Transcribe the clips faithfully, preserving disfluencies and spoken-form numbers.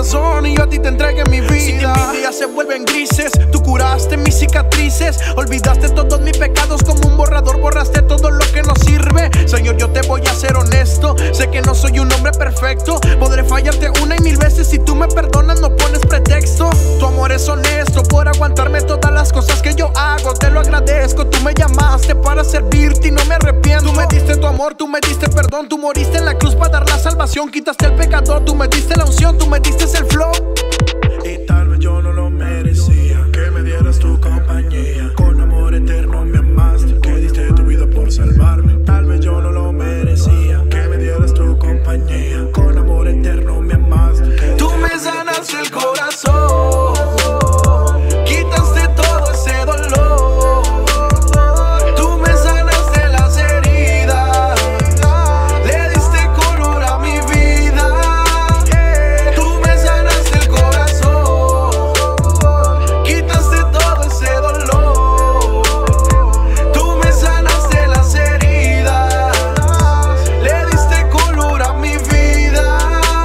corazón y yo a ti te entregué mi vida. Si mis días se vuelven grises, tú curaste mis cicatrices. Olvidaste todos mis pecados como un borrador, borraste todo lo que no sirve. Señor, yo te voy a ser honesto, sé que no soy un hombre perfecto. Podré fallarte una y mil veces, si tú me perdonas no pones pretexto. Tu amor es honesto por aguantarme todas las cosas que yo hago, te lo agradezco. Tú me llamaste para servirte y no me arrepiento. Tú me diste tu amor, tú me diste perdón, tú moriste en la cruz para dar la salvación. Quitaste el pecador, tú me diste la unción, tú me diste el flow. Y tal vez yo no lo merecía, que me dieras tu compañía. Con amor eterno me amaste, que diste tu vida por salvarme. Tal vez yo no lo merecía, que me dieras tu compañía. Con amor eterno me amaste. Tú me sanaste el corazón, quitaste todo ese dolor. Tú me sanaste las heridas, le diste color a mi vida. Tú me sanaste el corazón, quitaste todo ese dolor. Tú me sanaste las heridas, le diste color a mi vida.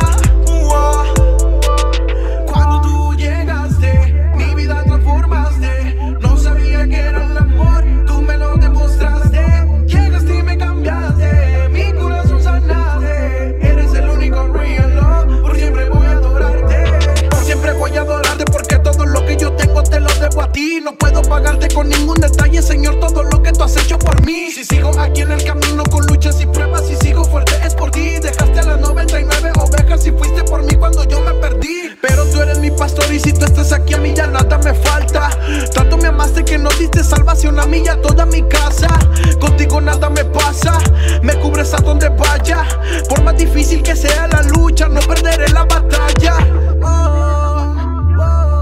Cuando tú llegaste, mi vida transformaste. No sabía que era el amor, tú me lo demostraste. Llegaste y me cambiaste, mi corazón sanaste. Eres el único real love, por siempre voy a adorarte. Por siempre voy a adorarte, porque todo lo que yo tengo te lo debo a ti. No puedo pagarte con ningún detalle, Señor, todo lo que tú has hecho por mí. Si sigo aquí en el camino con luchas y pruebas, y sigo fuerte es por ti. Dejaste a las noventa y nueve ovejas y fuiste por mí cuando yo me perdí. Pero tú eres mi pastor y si tú estás aquí a mí ya nada me falta. Tanto me amaste que no diste salvación a mí y a toda mi casa. Contigo nada me pasa, me cubres a donde vaya. Por más difícil que sea la lucha, no perderé la batalla. Oh, oh,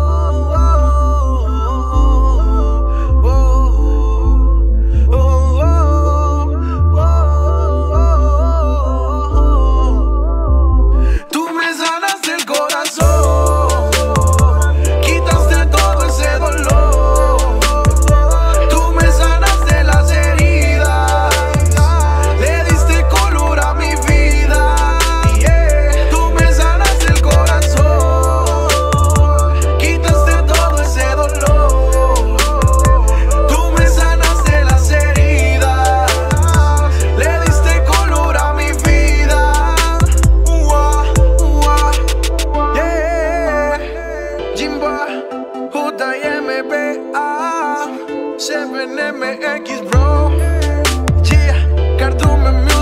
oh, oh, oh, oh, oh. Tú me sanaste el corazón, quitaste todo ese dolor. Tú me sanaste las heridas, le diste color a mi vida. Yeah. Tú me sanaste el corazón, quitaste todo ese dolor. Tú me sanaste las heridas, le diste color a mi vida. Ua, ua, yeah. Jimba, J M B A, siete M X, bro. Yeah, Cartoon